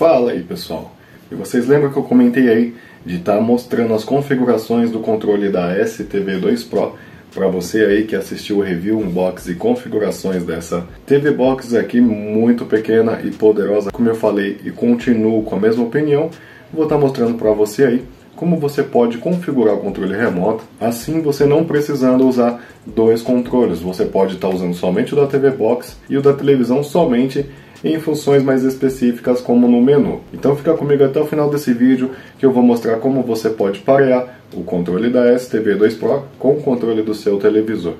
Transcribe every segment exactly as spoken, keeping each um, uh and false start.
Fala aí, pessoal! E vocês lembram que eu comentei aí de estar tá mostrando as configurações do controle da S T V dois Pro para você aí que assistiu o review, unboxing e configurações dessa T V Box aqui muito pequena e poderosa, como eu falei, e continuo com a mesma opinião. Vou estar tá mostrando para você aí como você pode configurar o controle remoto, assim você não precisando usar dois controles. Você pode estar tá usando somente o da T V Box e o da televisão somente em funções mais específicas como no menu. Então fica comigo até o final desse vídeo que eu vou mostrar como você pode parear o controle da S T V dois Pro com o controle do seu televisor.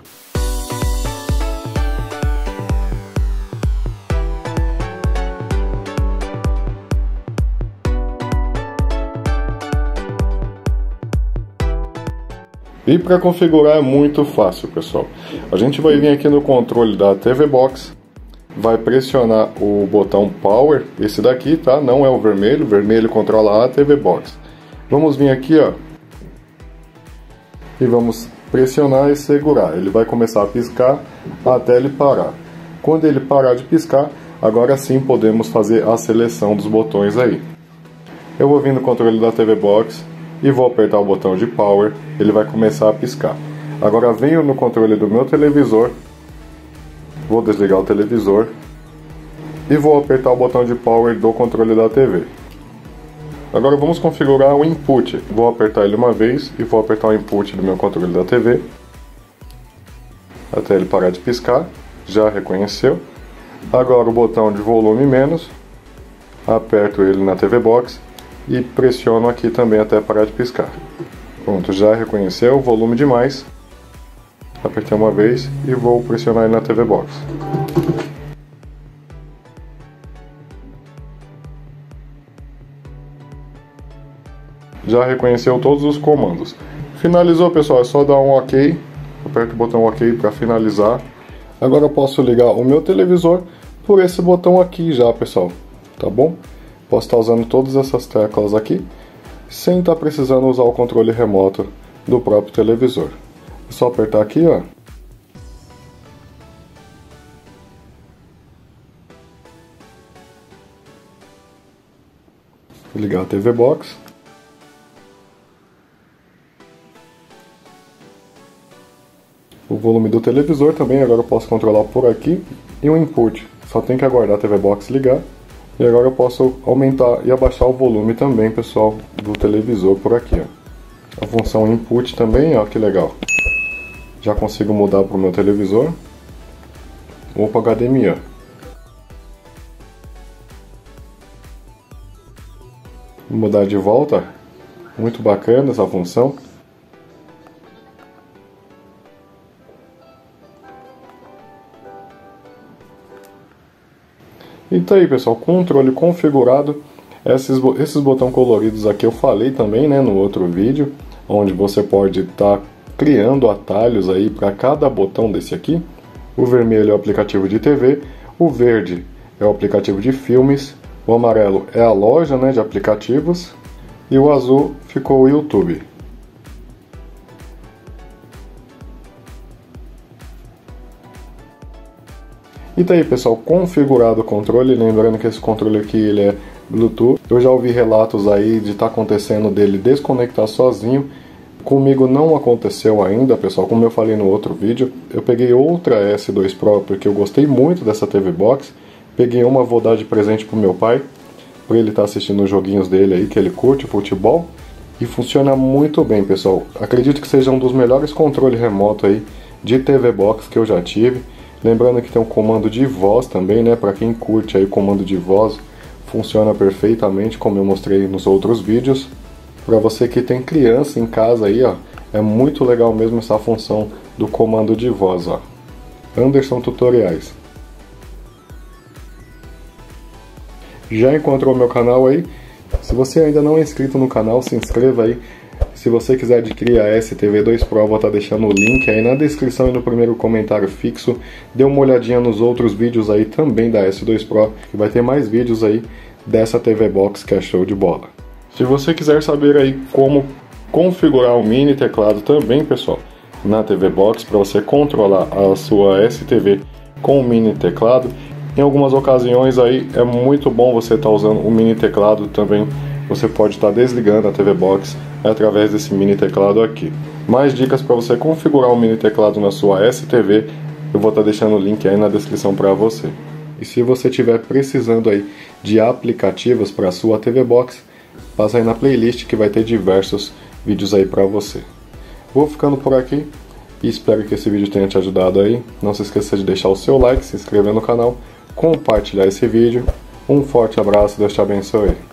E para configurar é muito fácil, pessoal. A gente vai vir aqui no controle da T V Box, vai pressionar o botão Power, esse daqui, tá? Não é o vermelho, o vermelho controla a T V Box. Vamos vir aqui, ó, e vamos pressionar e segurar. Ele vai começar a piscar até ele parar. Quando ele parar de piscar, agora sim podemos fazer a seleção dos botões aí. Eu vou vir no controle da T V Box e vou apertar o botão de Power, ele vai começar a piscar. Agora venho no controle do meu televisor, vou desligar o televisor e vou apertar o botão de Power do controle da T V. Agora vamos configurar o input. Vou apertar ele uma vez e vou apertar o input do meu controle da T V até ele parar de piscar. Já reconheceu. Agora o botão de volume menos, aperto ele na T V Box e pressiono aqui também até parar de piscar. Pronto, já reconheceu. Volume de mais, apertei uma vez e vou pressionar ele na T V Box. Já reconheceu todos os comandos. Finalizou, pessoal, é só dar um OK. Aperto o botão OK para finalizar. Agora eu posso ligar o meu televisor por esse botão aqui já, pessoal. Tá bom? Posso estar usando todas essas teclas aqui sem estar precisando usar o controle remoto do próprio televisor. É só apertar aqui, ó. Ligar a T V Box. O volume do televisor também, agora eu posso controlar por aqui. E o input, só tem que aguardar a T V Box ligar. E agora eu posso aumentar e abaixar o volume também, pessoal, do televisor por aqui, ó. A função input também, ó, que legal. Já consigo mudar para o meu televisor ou para H D M I. Mudar de volta, muito bacana essa função. E tá aí, pessoal, controle configurado. Esses, esses botões coloridos aqui eu falei também, né, no outro vídeo, onde você pode estar tá criando atalhos aí para cada botão desse aqui. O vermelho é o aplicativo de T V, o verde é o aplicativo de filmes, o amarelo é a loja, né, de aplicativos e o azul ficou o YouTube. E tá aí, pessoal, configurado o controle. Lembrando que esse controle aqui ele é Bluetooth. Eu já ouvi relatos aí de estar tá acontecendo dele desconectar sozinho. Comigo não aconteceu ainda, pessoal. Como eu falei no outro vídeo, eu peguei outra S dois Pro porque eu gostei muito dessa T V Box. Peguei uma, vou dar de presente pro meu pai, para ele estar tá assistindo os joguinhos dele aí, que ele curte, futebol. E funciona muito bem, pessoal. Acredito que seja um dos melhores controles remoto aí de T V Box que eu já tive. Lembrando que tem um comando de voz também, né? Para quem curte aí o comando de voz, funciona perfeitamente, como eu mostrei nos outros vídeos. Para você que tem criança em casa aí, ó, é muito legal mesmo essa função do comando de voz, ó. Anderson Tutoriais. Já encontrou o meu canal aí? Se você ainda não é inscrito no canal, se inscreva aí. Se você quiser adquirir a S T V dois Pro, eu vou estar deixando o link aí na descrição e no primeiro comentário fixo. Dê uma olhadinha nos outros vídeos aí também da S dois Pro, que vai ter mais vídeos aí dessa T V Box que é show de bola. Se você quiser saber aí como configurar o mini teclado também, pessoal, na T V Box, para você controlar a sua S T V com o mini teclado, Em algumas ocasiões aí é muito bom você estar usando um mini teclado também. Você pode estar desligando a T V Box através desse mini teclado aqui. Mais dicas para você configurar um mini teclado na sua S T V, eu vou estar deixando o link aí na descrição para você. E se você estiver precisando aí de aplicativos para a sua T V Box, passa aí na playlist que vai ter diversos vídeos aí para você. Vou ficando por aqui e espero que esse vídeo tenha te ajudado aí. Não se esqueça de deixar o seu like, se inscrever no canal, compartilhar esse vídeo. Um forte abraço, Deus te abençoe.